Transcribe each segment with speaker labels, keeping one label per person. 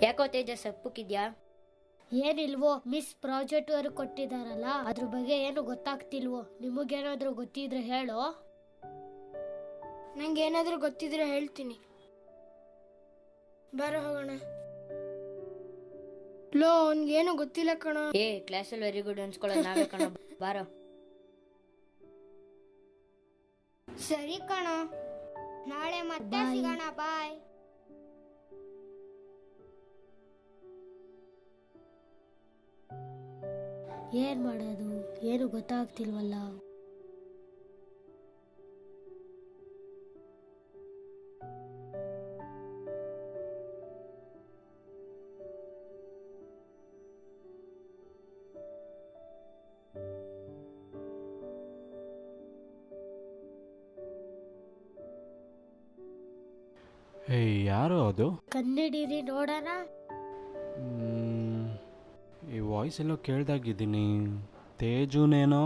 Speaker 1: ಯಾಕೋ ತೇಜ ಸಪ್ಪುಕಿದ್ಯಾ?
Speaker 2: ಏನಿಲ್ವೋ, ಮಿಸ್ ಪ್ರಾಜೆಕ್ಟ್ ವರ್ಕ್ ಕೊಟ್ಟಿದಾರಲ್ಲ ಅದ್ರ ಬಗ್ಗೆ ಏನು ಗೊತ್ತಾಗ್ತಿಲ್ವೋ. ನಿಮಗೇನಾದ್ರೂ ಗೊತ್ತಿದ್ರೆ ಹೇಳೋ.
Speaker 3: ನಂಗೆ ಏನಾದ್ರೂ ಗೊತ್ತಿದ್ರೆ ಹೇಳ್ತೀನಿ. ಬಾರೋ ಹೋಗೋಣ. ಲೋ, ಅವ್ನಿಗೇನು ಗೊತ್ತಿಲ್ಲ ಕಣೋ.
Speaker 1: ಕ್ಲಾಸಲ್ಲಿ ವೆರಿ ಗುಡ್ ಅನ್ಸ್ಕೊಳ್ಳೋ ನಾವೇ ಕಣೋ. ಬಾರೋ.
Speaker 3: ಸರಿ ಕಣೋ, ನಾಳೆ ಮತ್ತೆ ಸಿಗೋಣ. ಬಾಯ್.
Speaker 2: ಏನ್ ಮಾಡೋದು, ಏನು ಗೊತ್ತಾಗ್ತಿಲ್ವಲ್ಲ.
Speaker 4: ಯಾರು ಅದು?
Speaker 2: ಕನ್ನಡಿರಿ ನೋಡೋಣ.
Speaker 4: ಈ ವಾಯ್ಸ್ ಎಲ್ಲೋ ಕೇಳ್ದಾಗಿದ್ದೀನಿ. ತೇಜುನೇನೋ?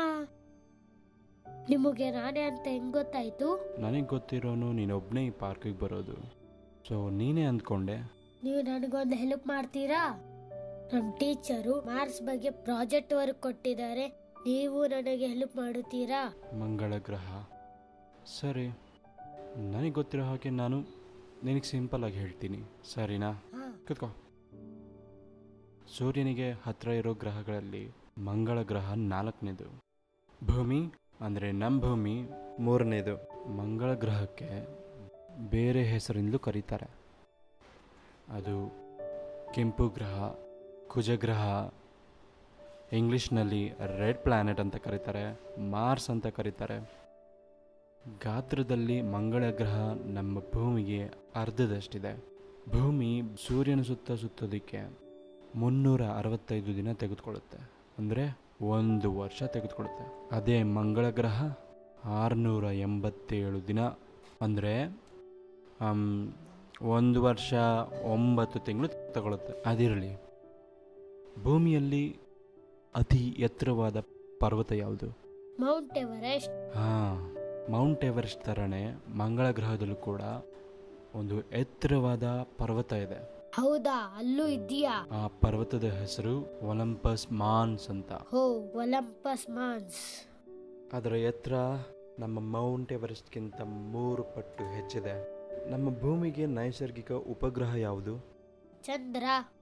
Speaker 2: ನಿಮಗೆ ನಾನೇ ಅಂತ ಹೆಂಗ್ ಗೊತ್ತಾಯ್ತು?
Speaker 4: ನನಗೆ ಗೊತ್ತಿರೋನು ನೀನೊಬ್ಬನೇ ಈ ಪಾರ್ಕಿಗೆ ಬರೋದು, ಸೊ ನೀನೇ ಅಂದ್ಕೊಂಡೆ.
Speaker 2: ನೀವು ನನಗೊಂದು ಹೆಲ್ಪ್ ಮಾಡ್ತೀರಾ? ನಮ್ಮ ಟೀಚರು ಮಾರ್ಸ್ ಬಗ್ಗೆ ಪ್ರಾಜೆಕ್ಟ್ ವರ್ಕ್ ಕೊಟ್ಟಿದ್ದಾರೆ, ನೀವು ನನಗೆ ಹೆಲ್ಪ್ ಮಾಡುತ್ತೀರಾ?
Speaker 4: ಮಂಗಳ ಗ್ರಹ, ಸರಿ. ನನಗೆ ಗೊತ್ತಿರೋ ಹಾಗೆ ನಾನು ನಿನಗೆ ಸಿಂಪಲ್ ಆಗಿ ಹೇಳ್ತೀನಿ, ಸರಿನಾ? ಕೂತ್ಕೋ. ಸೂರ್ಯನಿಗೆ ಹತ್ತಿರ ಇರೋ ಗ್ರಹಗಳಲ್ಲಿ ಮಂಗಳ ಗ್ರಹ 4ನೇದು, ಭೂಮಿ ಅಂದರೆ ನಮ್ಮ ಭೂಮಿ 3ನೇದು. ಮಂಗಳ ಗ್ರಹಕ್ಕೆ ಬೇರೆ ಹೆಸರಿಂದಲೂ ಕರೀತಾರೆ. ಅದು ಕೆಂಪು ಗ್ರಹ, ಕುಜಗ್ರಹ, ಇಂಗ್ಲೀಷ್ನಲ್ಲಿ ರೆಡ್ ಪ್ಲ್ಯಾನೆಟ್ ಅಂತ ಕರೀತಾರೆ, ಮಾರ್ಸ್ ಅಂತ ಕರೀತಾರೆ. ಗಾತ್ರದಲ್ಲಿ ಮಂಗಳ ಗ್ರಹ ನಮ್ಮ ಭೂಮಿಗೆ ಅರ್ಧದಷ್ಟಿದೆ. ಭೂಮಿ ಸೂರ್ಯನ ಸುತ್ತೋದಕ್ಕೆ 365 ದಿನ ತೆಗೆದುಕೊಳ್ಳುತ್ತೆ, ಅಂದರೆ 1 ವರ್ಷ ತೆಗೆದುಕೊಳ್ಳುತ್ತೆ. ಅದೇ ಮಂಗಳ ಗ್ರಹ 687 ದಿನ, ಅಂದರೆ 1 ವರ್ಷ 9 ತಿಂಗಳು ತಗೊಳುತ್ತೆ. ಅದಿರಲಿ, ಭೂಮಿಯಲ್ಲಿ ಅತಿ ಎತ್ತರವಾದ ಪರ್ವತ ಯಾವುದು?
Speaker 2: Mount Everest.
Speaker 4: ಮೌಂಟ್ ಎವರೆಸ್ಟ್ ಥರನೇ ಮಂಗಳ ಗ್ರಹದಲ್ಲೂ ಕೂಡ ಒಂದು ಎತ್ತರವಾದ ಪರ್ವತ ಇದೆ.
Speaker 2: ಹೌದಾ? ಅಲ್ಲೂ ಇದೆಯಾ?
Speaker 4: ಆ ಪರ್ವತದ ಹೆಸರು ಒಲಂಪಸ್ ಮಾನ್ಸ್ ಅಂತ.
Speaker 2: ಒಲಂಪಸ್ ಮಾನ್ಸ್.
Speaker 4: ಅದರ ಎತ್ತರ ನಮ್ಮ ಮೌಂಟ್ ಎವರೆಸ್ಟ್ಗಿಂತ 3 ಪಟ್ಟು ಹೆಚ್ಚಿದೆ. ನಮ್ಮ ಭೂಮಿಗೆ ನೈಸರ್ಗಿಕ ಉಪಗ್ರಹ ಯಾವುದು?
Speaker 2: ಚಂದ್ರ.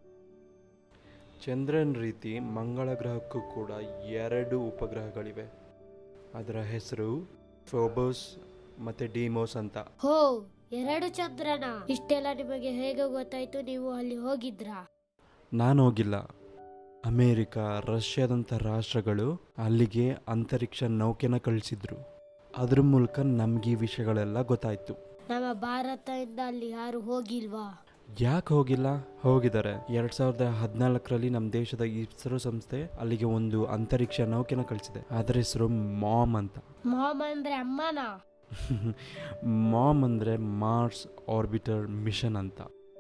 Speaker 4: ಚಂದ್ರನ ರೀತಿ ಮಂಗಳ ಗ್ರಹಕ್ಕೂ ಕೂಡ 2 ಉಪಗ್ರಹಗಳಿವೆ. ಅದರ ಹೆಸರು ಫೋಬೋಸ್ ಮತ್ತೆ ಡಿಮೋಸ್ ಅಂತ.
Speaker 2: 2 ಚಂದ್ರನ? ಇಷ್ಟೆಲ್ಲ ನಿಮಗೆ ಹೇಗೆ ಗೊತ್ತಾಯ್ತು? ನೀವು ಅಲ್ಲಿ ಹೋಗಿದ್ರಾ?
Speaker 4: ನಾನು ಹೋಗಿಲ್ಲ. ಅಮೇರಿಕ, ರಷ್ಯಾದಂಥ ರಾಷ್ಟ್ರಗಳು ಅಲ್ಲಿಗೆ ಅಂತರಿಕ್ಷ ನೌಕೆನ ಕಳಿಸಿದ್ರು. ಅದ್ರ ಮೂಲಕ ನಮ್ಗೆ ಈ ವಿಷಯಗಳೆಲ್ಲ ಗೊತ್ತಾಯ್ತು.
Speaker 2: ನಮ್ಮ ಭಾರತದಿಂದ ಅಲ್ಲಿ ಯಾರು ಹೋಗಿಲ್ವಾ?
Speaker 4: ಯಾಕೆ ಹೋಗಿಲ್ಲ? ಹೋಗಿದ್ದಾರೆ. 2014ರಲ್ಲಿ ನಮ್ಮ ದೇಶದ ಇಸ್ರೋ ಸಂಸ್ಥೆ ಅಲ್ಲಿಗೆ ಒಂದು ಅಂತರಿಕ್ಷ ನೌಕೆನ ಕಳಿಸಿದೆ. ಅದರ ಹೆಸರು ಮಾಮ್ ಅಂತ.
Speaker 2: ಮಾಮ್ ಅಂದ್ರೆ ಅಮ್ಮನಾ?
Speaker 4: ಮಾಮ್ ಅಂದರೆ ಮಾರ್ಸ್ ಆರ್ಬಿಟರ್ ಮಿಷನ್ ಅಂತ.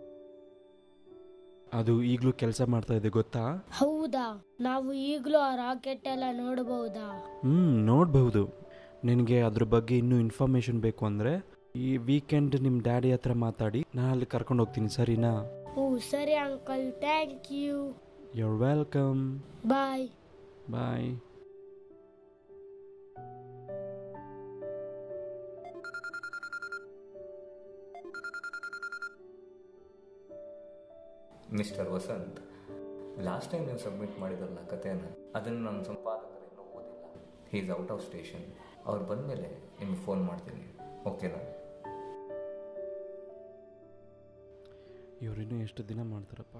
Speaker 4: ಅದು ಈಗಲೂ ಕೆಲಸ ಮಾಡ್ತಾ ಇದೆ, ಗೊತ್ತಾ?
Speaker 2: ಹೌದಾ? ನಾವು ಈಗಲೂ ಆ ರಾಕೆಟ್ ಎಲ್ಲ ನೋಡಬಹುದಾ?
Speaker 4: ನೋಡಬಹುದು. ನಿನಗೆ ಅದ್ರ ಬಗ್ಗೆ ಇನ್ನೂ ಇನ್ಫಾರ್ಮೇಶನ್ ಬೇಕು ಅಂದರೆ ಈ ವೀಕೆಂಡ್ ನಿಮ್ಮ ಡ್ಯಾಡಿ ಹತ್ರ ಮಾತಾಡಿ ನಾನು ಅಲ್ಲಿ ಕರ್ಕೊಂಡು ಹೋಗ್ತೀನಿ, ಸರಿನಾ?
Speaker 2: ಸರಿ uncle, thank you.
Speaker 4: You are welcome.
Speaker 2: Bye.
Speaker 4: Bye.
Speaker 5: Mister Vasanth, last time ನೀವು ಸಬ್ಮಿಟ್ ಮಾಡಿದ್ರಲ್ಲ ಕಥೆಯನ್ನು, ಅದನ್ನು ನಮ್ಮ ಸಂಪಾದಕರು ಇನ್ನೂ ಓದಿಲ್ಲ. He is out of station. ಅವ್ರು ಬಂದಮೇಲೆ ನಿಮ್ಗೆ ಫೋನ್ ಮಾಡ್ತೀನಿ, ಓಕೆನಾ?
Speaker 4: ಇವರಿನ್ನೂ ಎಷ್ಟು ದಿನ ಮಾಡ್ತಾರಪ್ಪ?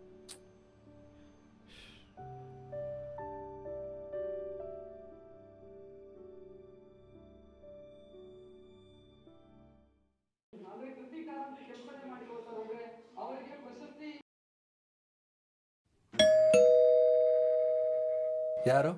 Speaker 6: ಯಾರು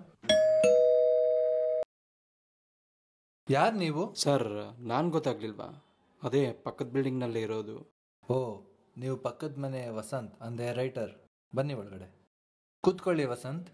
Speaker 6: ನೀವು?
Speaker 4: ಸರ್, ನಾನು ಗೊತ್ತಾಗ್ಲಿಲ್ವಾ? ಅದೇ ಪಕ್ಕದ ಬಿಲ್ಡಿಂಗ್ನಲ್ಲೇ ಇರೋದು.
Speaker 6: ನೀವು ಪಕ್ಕದ ಮನೆ ವಸಂತ್ ಅಂದೆ, ರೈಟರ್. ಬನ್ನಿ ಒಳಗಡೆ ಕೂತ್ಕೊಳ್ಳಿ. Vasanth,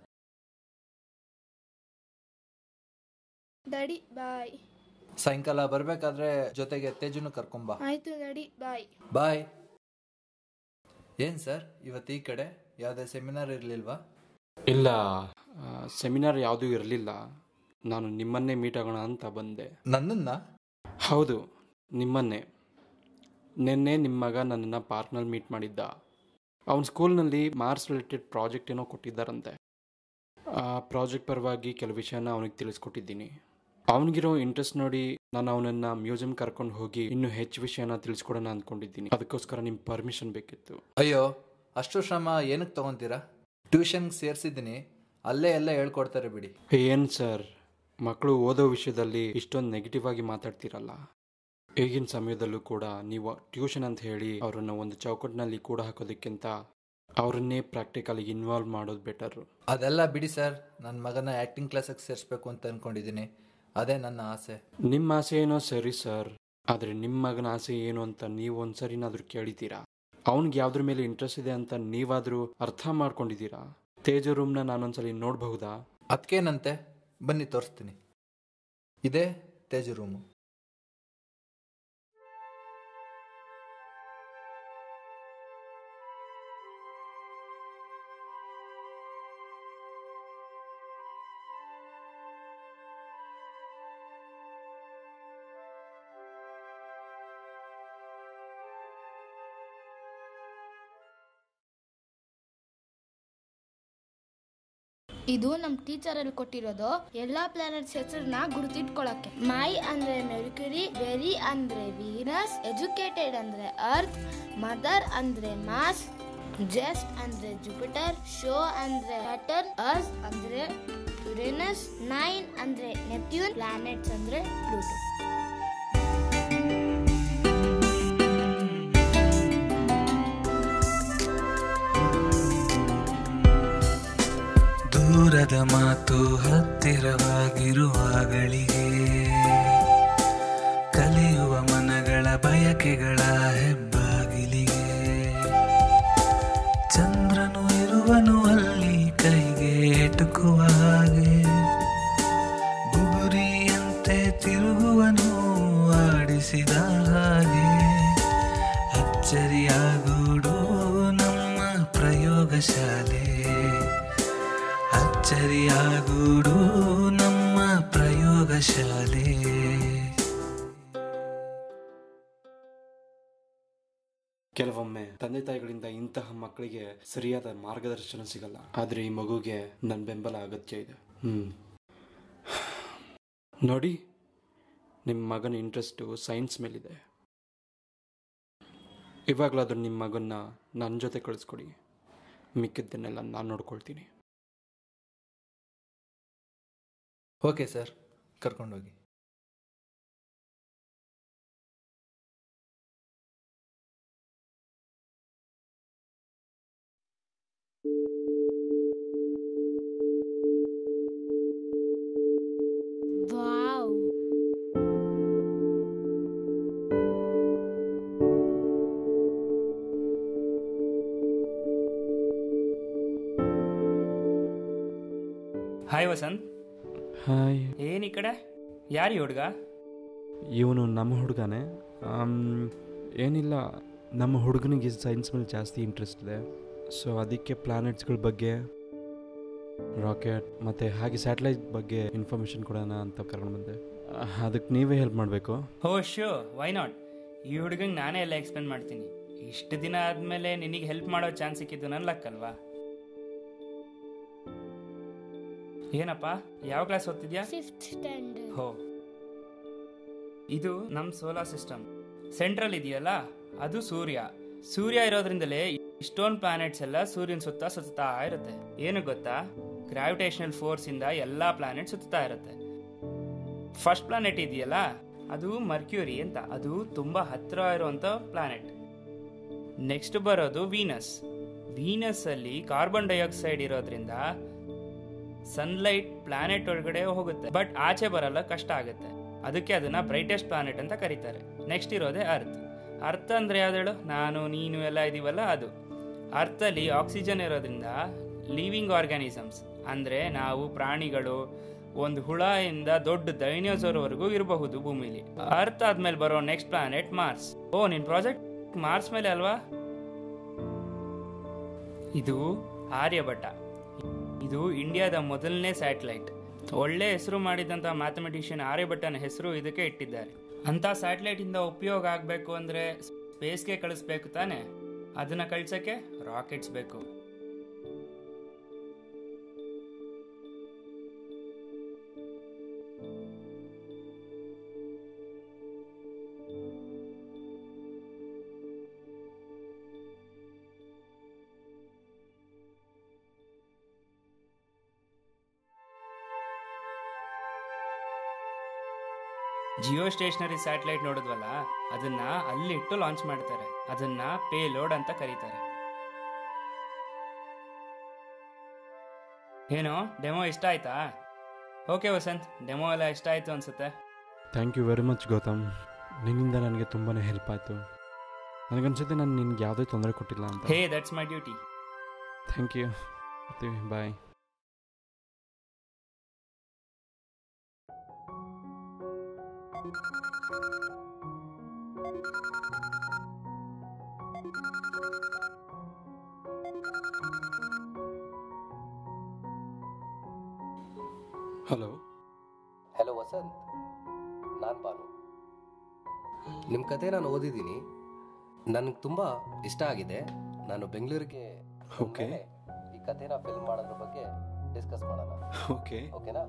Speaker 3: daddy bye.
Speaker 6: ಸಾಯಂಕಾಲ ಬರ್ಬೇಕಾದ್ರೆ ಜೊತೆಗೆ ತೇಜುನು ಕರ್ಕೊಂಬಾ.
Speaker 3: ಆಯ್ತು ಡ್ಯಾಡಿ ಬಾಯ್.
Speaker 6: ಬಾಯ್. ಏನು ಸರ್ ಇವತ್ತು ಈ ಕಡೆ ಯಾವುದೇ ಸೆಮಿನಾರ್ ಇರಲಿಲ್ವಾ?
Speaker 4: ಇಲ್ಲ, ಸೆಮಿನಾರ್ ಯಾವುದೂ ಇರಲಿಲ್ಲ. ನಾನು ನಿಮ್ಮನ್ನೇ ಮೀಟ್ ಆಗೋಣ ಅಂತ ಬಂದೆ.
Speaker 6: ನನ್ನನ್ನು?
Speaker 4: ಹೌದು, ನಿಮ್ಮನ್ನೇ. ನಿನ್ನೆ ನಿಮ್ಮ ಮಗ ನನ್ನನ್ನು ಪಾರ್ಕ್ನಲ್ಲಿ ಮೀಟ್ ಮಾಡಿದ್ದ. ಅವನ ಸ್ಕೂಲ್ನಲ್ಲಿ ಮಾರ್ಕ್ಸ್ ರಿಲೇಟೆಡ್ ಪ್ರಾಜೆಕ್ಟ್ ಏನೋ ಕೊಟ್ಟಿದ್ದಾರಂತೆ. ಆ ಪ್ರಾಜೆಕ್ಟ್ ಪರವಾಗಿ ಕೆಲವು ವಿಷಯನ ಅವನಿಗೆ ತಿಳಿಸ್ಕೊಟ್ಟಿದ್ದೀನಿ. ಅವನಿಗಿರೋ ಇಂಟ್ರೆಸ್ಟ್ ನೋಡಿ ನಾನು ಅವನನ್ನು ಮ್ಯೂಸಿಯಂ ಕರ್ಕೊಂಡು ಹೋಗಿ ಇನ್ನೂ ಹೆಚ್ಚು ವಿಷಯನ ತಿಳಿಸ್ಕೊಡೋಣ ಅಂದ್ಕೊಂಡಿದ್ದೀನಿ. ಅದಕ್ಕೋಸ್ಕರ ನಿಮ್ಮ ಪರ್ಮಿಷನ್ ಬೇಕಿತ್ತು.
Speaker 6: ಅಯ್ಯೋ, ಅಷ್ಟು ಶ್ರಮ ಏನಕ್ಕೆ ತೊಗೊತೀರಾ? ಟ್ಯೂಷನ್ಗೆ ಸೇರಿಸಿದ್ದೀನಿ, ಅಲ್ಲೇ ಎಲ್ಲ ಹೇಳ್ಕೊಡ್ತಾರೆ ಬಿಡಿ.
Speaker 4: ಏನು ಸರ್, ಮಕ್ಕಳು ಓದೋ ವಿಷಯದಲ್ಲಿ ಇಷ್ಟೊಂದು ನೆಗೆಟಿವ್ ಆಗಿ ಮಾತಾಡ್ತೀರಲ್ಲ. ಈಗಿನ ಸಮಯದಲ್ಲೂ ಕೂಡ ನೀವು ಟ್ಯೂಷನ್ ಅಂತ ಹೇಳಿ ಅವರನ್ನು ಒಂದು ಚೌಕಟ್ಟಿನಲ್ಲಿ ಕೂಡ ಹಾಕೋದಕ್ಕಿಂತ ಅವರನ್ನೇ ಪ್ರಾಕ್ಟಿಕಲಿಗೆ ಇನ್ವಾಲ್ವ್ ಮಾಡೋದು ಬೆಟರು.
Speaker 6: ಅದೆಲ್ಲ ಬಿಡಿ ಸರ್, ನನ್ನ ಮಗನ ಆ್ಯಕ್ಟಿಂಗ್ ಕ್ಲಾಸಿಗೆ ಸೇರಿಸ್ಬೇಕು ಅಂತ ಅಂದ್ಕೊಂಡಿದ್ದೀನಿ. ಅದೇ ನನ್ನ ಆಸೆ. ನಿಮ್ಮ
Speaker 4: ಆಸೆ ಏನೋ ಸರಿ ಸರ್, ಆದರೆ ನಿಮ್ಮ ಮಗನ ಆಸೆ ಏನು ಅಂತ ನೀವು ಒಂದು ಸರಿನಾದರೂ ಕೇಳಿದ್ದೀರಾ? ಅವ್ನಿಗೆ ಯಾವುದ್ರ ಮೇಲೆ ಇಂಟ್ರೆಸ್ಟ್ ಇದೆ ಅಂತ ನೀವಾದರೂ ಅರ್ಥ ಮಾಡ್ಕೊಂಡಿದ್ದೀರಾ? ತೇಜು ರೂಮ್ನ ನಾನೊಂದ್ಸಲಿ ನೋಡಬಹುದಾ?
Speaker 6: ಅದಕ್ಕೇನಂತೆ, ಬನ್ನಿ ತೋರಿಸ್ತೀನಿ. ಇದೇ ತೇಜು ರೂಮು.
Speaker 3: ಇದು ನಮ್ಮ ಟೀಚರ್ ಅಲ್ಲಿ ಕೊಟ್ಟಿರೋದು ಎಲ್ಲಾ ಪ್ಲಾನೆಟ್ಸ್ ಹೆಸರನ್ನ ಗುರುತಿಟ್ಕೊಳಕ್ಕೆ. ಮೈ ಅಂದ್ರೆ ಮೆರ್ಕ್ಯುರಿ, ವೆರಿ ಅಂದ್ರೆ ವೀನಸ್, ಎಜುಕೇಟೆಡ್ ಅಂದ್ರೆ ಅರ್ತ್, ಮದರ್ ಅಂದ್ರೆ ಮಾಸ್, ಜಸ್ಟ್ ಅಂದ್ರೆ ಜುಪಿಟರ್, ಶೋ ಅಂದ್ರೆ ಸ್ಯಾಟರ್ನ್, ಅರ್ತ್ ಅಂದ್ರೆ ಯುರೇನಸ್, 9 ಅಂದ್ರೆ ನೆಪ್ಟ್ಯೂನ್, ಪ್ಲಾನೆಟ್ಸ್ ಅಂದ್ರೆ ಪ್ಲೂಟೋ.
Speaker 7: ದೂರದ ಮಾತು ಹತ್ತಿರವಾಗಿರುವಾಗಳಿಗೆ ಕಲಿಯುವ ಮನಗಳ ಬಯಕೆಗಳ ಹೆಬ್ಬಾಗಿಲಿಗೆ ಚಂದ್ರನು ಇರುವನು ಅಲ್ಲಿ ಕೈಗೆ ಎಟುಕುವ ಹಾಗೆ ಬುಗುರಿಯಂತೆ ತಿರುಗುವನು ಆಡಿಸಿದ ಹಾಗೆ ಅಚ್ಚರಿಯಾಗೂಡು ನಮ್ಮ ಪ್ರಯೋಗಶಾಲೆ, ಅಚ್ಚರಿಯಾಗೂಡು ನಮ್ಮ ಪ್ರಯೋಗಶಾಲೆ.
Speaker 4: ಕೆಲವೊಮ್ಮೆ ತಂದೆ ತಾಯಿಗಳಿಂದ ಇಂತಹ ಮಕ್ಕಳಿಗೆ ಸರಿಯಾದ ಮಾರ್ಗದರ್ಶನ ಸಿಗಲ್ಲ. ಆದರೆ ಈ ಮಗುಗೆ ನನ್ನ ಬೆಂಬಲ ಅಗತ್ಯ ಇದೆ. ನೋಡಿ, ನಿಮ್ಮ ಮಗನ ಇಂಟ್ರೆಸ್ಟು ಸೈನ್ಸ್ ಮೇಲಿದೆ. ಇವಾಗಲಾದ್ರೂ ನಿಮ್ಮ ಮಗನ್ನ ನನ್ನ ಜೊತೆ ಕಳಿಸ್ಕೊಡಿ, ಮಿಕ್ಕಿದ್ದನ್ನೆಲ್ಲ ನಾನು ನೋಡ್ಕೊಳ್ತೀನಿ.
Speaker 6: ಓಕೆ ಸರ್, ಕರ್ಕೊಂಡೋಗಿ.
Speaker 2: Wow,
Speaker 8: hi Vasanth.
Speaker 4: ಹಾಯ್.
Speaker 8: ಏನು ಈ ಕಡೆ? ಯಾರು ಈ ಹುಡುಗ?
Speaker 4: ಇವನು ನಮ್ಮ ಹುಡುಗನೇ. ಏನಿಲ್ಲ, ನಮ್ಮ ಹುಡುಗನಿಗೆ ಸೈನ್ಸ್ ಮೇಲೆ ಜಾಸ್ತಿ ಇಂಟ್ರೆಸ್ಟ್ ಇದೆ. ಸೊ ಅದಕ್ಕೆ ಪ್ಲಾನೆಟ್ಸ್ಗಳ ಬಗ್ಗೆ, ರಾಕೆಟ್ ಮತ್ತು ಹಾಗೆ ಸ್ಯಾಟಲೈಟ್ ಬಗ್ಗೆ ಇನ್ಫಾರ್ಮೇಷನ್ ಕೊಡೋಣ ಅಂತ ಕರ್ಕೊಂಡು ಬಂದೆ. ಅದಕ್ಕೆ ನೀವೇ ಹೆಲ್ಪ್ ಮಾಡಬೇಕು.
Speaker 8: ಹೋ ಶೋ, ವೈ ನಾಟ್? ಈ ಹುಡುಗಂಗೆ ನಾನೇ ಎಲ್ಲ ಎಕ್ಸ್ಪ್ಲೇನ್ ಮಾಡ್ತೀನಿ. ಇಷ್ಟು ದಿನ ಆದಮೇಲೆ ನಿನಗೆ ಹೆಲ್ಪ್ ಮಾಡೋ ಚಾನ್ಸ್ ಸಿಕ್ಕಿದ್ದು ನನ್ನ ಲಕ್ ಅಲ್ವಾ? ಏನಪ್ಪ, ಯಾವ ಕ್ಲಾಸ್ ಓದ್ತಿದ್ಯಾ?
Speaker 2: 5th standard.
Speaker 8: ಹೋ, ಇದು ನಮ್ಮ ಸೋಲಾರ್ ಸಿಸ್ಟಮ್. ಸೆಂಟ್ರಲ್ ಇದೆಯಲ್ಲ, ಅದು ಸೂರ್ಯ. ಸೂರ್ಯ ಇರೋದ್ರಿಂದಲೇ ಇಷ್ಟೊಂದು ಪ್ಲಾನೆಟ್ಸ್ ಎಲ್ಲ ಸೂರ್ಯನ ಸುತ್ತ ಸುತ್ತಾ ಇರುತ್ತೆ. ಏನು ಗೊತ್ತಾ? ಗ್ರಾವಿಟೇಷನಲ್ ಫೋರ್ಸ್ ಇಂದ ಎಲ್ಲಾ ಪ್ಲಾನೆಟ್ ಸುತ್ತಾ ಇರುತ್ತೆ. ಫಸ್ಟ್ ಪ್ಲಾನೆಟ್ ಇದೆಯಲ್ಲ, ಅದು ಮರ್ಕ್ಯೂರಿ ಅಂತ. ಅದು ತುಂಬಾ ಹತ್ತಿರ ಇರುವಂತ ಪ್ಲಾನೆಟ್. ನೆಕ್ಸ್ಟ್ ಬರೋದು ವೀನಸ್. ವೀನಸ್ ಅಲ್ಲಿ ಕಾರ್ಬನ್ ಡೈಆಕ್ಸೈಡ್ ಇರೋದ್ರಿಂದ ಸನ್ಲೈಟ್ ಪ್ಲಾನೆಟ್ ಒಳಗಡೆ ಹೋಗುತ್ತೆ, ಬಟ್ ಆಚೆ ಬರಲ್ಲ, ಕಷ್ಟ ಆಗುತ್ತೆ. ಅದಕ್ಕೆ ಅದನ್ನ ಬ್ರೈಟೆಸ್ಟ್ ಪ್ಲಾನೆಟ್ ಅಂತ ಕರೀತಾರೆ. ನೆಕ್ಸ್ಟ್ ಇರೋದೇ ಅರ್ತ್. ಅರ್ತ್ ಅಂದ್ರೆ ಯಾವ್ದು ಹೇಳು? ನಾನು ನೀನು ಎಲ್ಲ ಇದೀವಲ್ಲ, ಅದು. ಅರ್ತ್ ಅಲ್ಲಿ ಆಕ್ಸಿಜನ್ ಇರೋದ್ರಿಂದ ಲಿವಿಂಗ್ ಆರ್ಗ್ಯಾನಿಸಮ್ಸ್ ಅಂದ್ರೆ ನಾವು, ಪ್ರಾಣಿಗಳು, ಒಂದು ಹುಳ ಇಂದ ದೊಡ್ಡ ಡೈನೋಸಾರ್ ವರೆಗೂ ಇರಬಹುದು ಭೂಮಿಲಿ. ಅರ್ತ್ ಆದ್ಮೇಲೆ ಬರೋ ನೆಕ್ಸ್ಟ್ ಪ್ಲಾನೆಟ್ ಮಾರ್ಸ್. ಓ, ನಿನ್ ಪ್ರಾಜೆಕ್ಟ್ ಮಾರ್ಸ್ ಮೇಲೆ ಅಲ್ವಾ? ಇದು ಆರ್ಯಭಟ. ಇದು ಇಂಡಿಯಾದ ಮೊದಲನೇ ಸ್ಯಾಟಲೈಟ್. ಒಳ್ಳೆ ಹೆಸರು ಮಾಡಿದಂಥ ಮ್ಯಾಥಮೆಟಿಷಿಯನ್ ಆರ್ಯಭಟ್ಟನ ಹೆಸರು ಇದಕ್ಕೆ ಇಟ್ಟಿದ್ದಾರೆ. ಅಂಥ ಸ್ಯಾಟಲೈಟಿಂದ ಉಪಯೋಗ ಆಗಬೇಕು ಅಂದರೆ ಸ್ಪೇಸ್ಗೆ ಕಳಿಸ್ಬೇಕು ತಾನೆ. ಅದನ್ನು ಕಳ್ಸೋಕ್ಕೆ ರಾಕೆಟ್ಸ್ ಬೇಕು. ಜಿಯೋ ಸ್ಟೇಷನರಿ ಸ್ಯಾಟಲೈಟ್ ನೋಡಿದ್ವಲ್ಲ, ಅದನ್ನ ಅಲ್ಲಿಟ್ಟು ಲಾಂಚ್ ಮಾಡ್ತಾರೆ. ಅದನ್ನ ಪೇಲೋಡ್ ಅಂತ ಕರೀತಾರೆ. ಏನೋ ಡೆಮೋ ಇಷ್ಟ ಆಯ್ತಾ? ಓಕೆ ವಸಂತ್, ಡೆಮೋ ಎಲ್ಲ ಇಷ್ಟ ಆಯ್ತು ಅನ್ಸುತ್ತೆ.
Speaker 4: Thank you very much Gautam. ನಿನ್ನಿಂದ ನನಗೆ ತುಂಬಾ ಹೆಲ್ಪ್ ಆಯಿತು. ನನಗನ್ಸುತ್ತೆ ನಾನು ನಿನ್ಗೆ ಯಾವುದೇ ತೊಂದರೆ ಕೊಟ್ಟಿಲ್ಲ ಅಂತ.
Speaker 8: ಹೇ, that's my duty.
Speaker 4: Thank you. Bye.
Speaker 9: Hello.
Speaker 10: Hello Vasant, ನಾನು ಬಾನು. ನಿಮ್ಮ ಕತೆ ನಾನು ಓದಿದ್ದೀನಿ, ನನಗೆ ತುಂಬ ಇಷ್ಟ ಆಗಿದೆ. ನಾನು ಬೆಂಗಳೂರಿಗೆ
Speaker 9: ಓಕೆ
Speaker 10: ಈ ಕಥೆನ ಫಿಲ್ಮ್ ಮಾಡೋದ್ರ ಬಗ್ಗೆ ಡಿಸ್ಕಸ್ ಮಾಡೋಣ.
Speaker 9: ಓಕೆ
Speaker 10: ಓಕೆನಾ?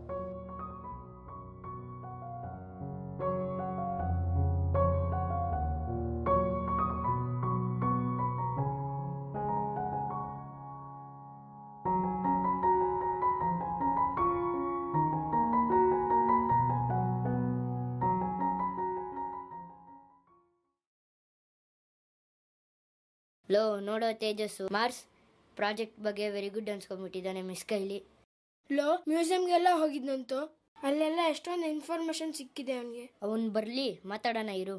Speaker 1: ಲೋ ನೋಡೋ ತೇಜಸ್ಸು, ಮಾರ್ಸ್ ಪ್ರಾಜೆಕ್ಟ್ ಬಗ್ಗೆ ವೆರಿ ಗುಡ್ ಅನ್ಸ್ಕೊಂಡ್ಬಿಟ್ಟಿದ್ದಾನೆ ಮಿಸ್ ಕೈಲಿ.
Speaker 2: ಲೋ ಮ್ಯೂಸಿಯಂಗೆಲ್ಲ ಹೋಗಿದ್ನಂತು, ಅಲ್ಲೆಲ್ಲ ಎಷ್ಟೊಂದು ಇನ್ಫಾರ್ಮೇಶನ್ ಸಿಕ್ಕಿದೆ ಅವನಿಗೆ.
Speaker 1: ಅವನ್ ಬರ್ಲಿ, ಮಾತಾಡೋಣ ಇರು.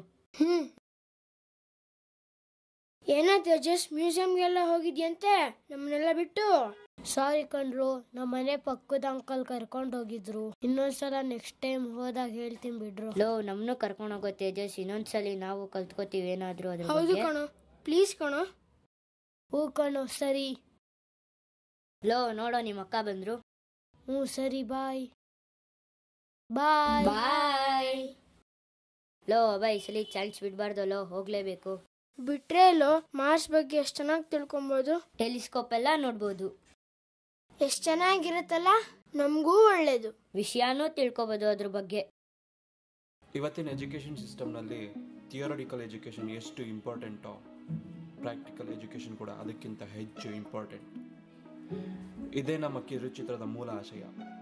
Speaker 2: ಏನೋ ತೇಜಸ್, ಮ್ಯೂಸಿಯಂಗೆಲ್ಲ ಹೋಗಿದ್ಯಂತೆ ನಮ್ಮನ್ನೆಲ್ಲ ಬಿಟ್ಟು? ಸಾರಿ ಕಣ್ರು, ನಮ್ಮ ಮನೆ ಪಕ್ಕದ ಅಂಕಲ್ ಕರ್ಕೊಂಡು ಹೋಗಿದ್ರು. ಇನ್ನೊಂದ್ಸಲ ನೆಕ್ಸ್ಟ್ ಟೈಮ್ ಹೋದಾಗ ಹೇಳ್ತೀನಿ ಬಿಡ್ರು.
Speaker 1: ಲೋ ನಮ್ನು ಕರ್ಕೊಂಡು ಹೋಗೋ ತೇಜಸ್, ಇನ್ನೊಂದ್ಸಲಿ ನಾವು ಕಲ್ತ್ಕೋತೀವಿ ಏನಾದ್ರು ಅದ್ರ
Speaker 2: ಹೌದು
Speaker 1: ಬಗ್ಗೆ.
Speaker 2: ಕಣೋ, ಪ್ಲೀಸ್ ಕಣೋ. ಹ್ಞೂ ಕಣೋ, ಸರಿ.
Speaker 1: ಲೋ ನೋಡೋ ನಿಮ್ಮ ಅಕ್ಕ ಬಂದ್ರು.
Speaker 2: ಹ್ಞೂ ಸರಿ, ಬಾಯ್ ಬಾಯ್
Speaker 1: ಬಾಯ್. ಲೋ ಬೈ ಸಲಿ ಚಾನ್ಸ್ ಬಿಡ್ಬಾರ್ದು. ಲೋ ಹೋಗ್ಲೇಬೇಕು.
Speaker 2: ಬಿಟ್ರೆ ಲೋ ಮಾರ್ಸ್ ಬಗ್ಗೆ ಎಷ್ಟು ಚೆನ್ನಾಗಿ ತಿಳ್ಕೊಬೋದು.
Speaker 1: ಟೆಲಿಸ್ಕೋಪ್ ಎಲ್ಲ ನೋಡ್ಬೋದು.
Speaker 2: ಎಷ್ಟು ಚೆನ್ನಾಗಿರುತ್ತಲ್ಲ, ನಮಗೂ ಒಳ್ಳೇದು.
Speaker 1: ವಿಷಯನೂ ತಿಳ್ಕೊಬೋದು ಅದ್ರ ಬಗ್ಗೆ.
Speaker 9: ಇವತ್ತಿನ ಎಜುಕೇಷನ್ ಸಿಸ್ಟಮ್ನಲ್ಲಿ ಥಿಯರಿಟಿಕಲ್ ಎಜುಕೇಷನ್ ಎಷ್ಟು ಇಂಪಾರ್ಟೆಂಟೋ, ಪ್ರಾಕ್ಟಿಕಲ್ ಎಜುಕೇಷನ್ ಕೂಡ ಅದಕ್ಕಿಂತ ಹೆಚ್ಚು ಇಂಪಾರ್ಟೆಂಟ್. ಇದೇ ನಮ್ಮ ಕಿರುಚಿತ್ರದ ಮೂಲ ಆಶಯ.